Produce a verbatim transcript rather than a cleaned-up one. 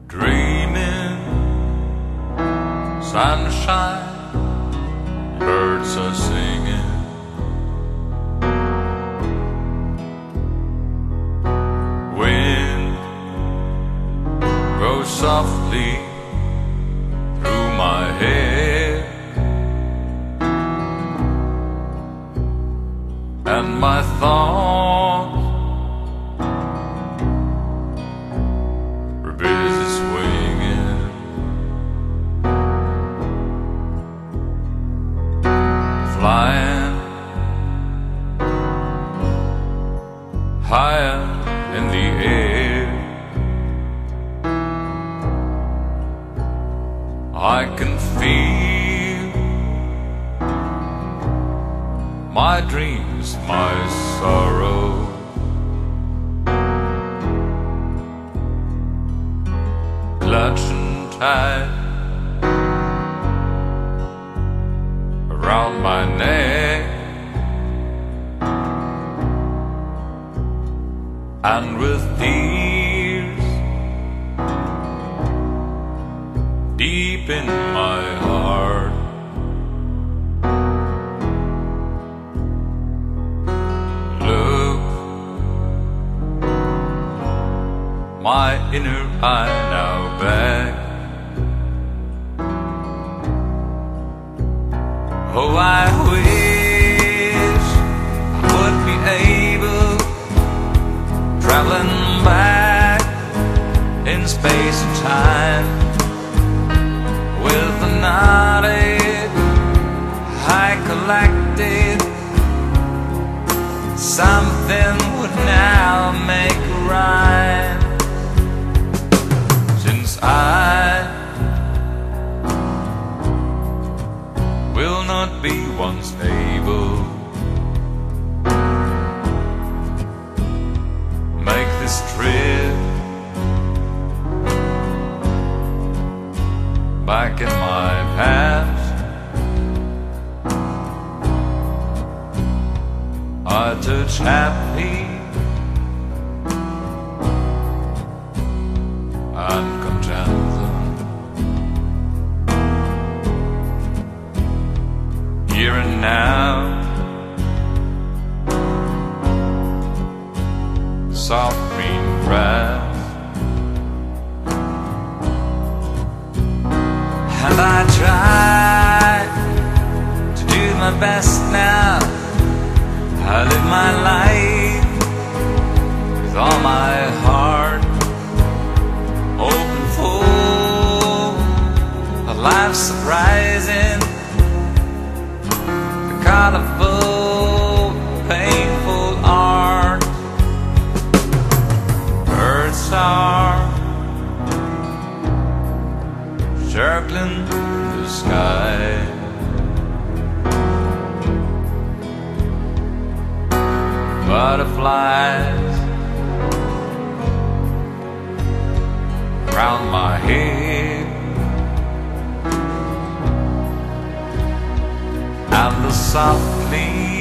Dreaming, sunshine, birds are singing. Wind goes softly through my hair, and my thoughts are busy swinging. Flying higher in the air, I can feel my dreams, my sorrow. Clutching tight around my neck, and with tears deep in my heart, look my inner eye now back. Oh, I wish I would be able, traveling back in space and time, with the knowledge I collected. Something would now make a rhyme, since I will not be once able make this trip back in my past. I touch happy and content. Here and now, soft green grass, and I try to do my best now. I live my life with all my heart, open full, a life surprising, the colorful, painful art. Birds are circling the sky, butterflies around my head, and the softly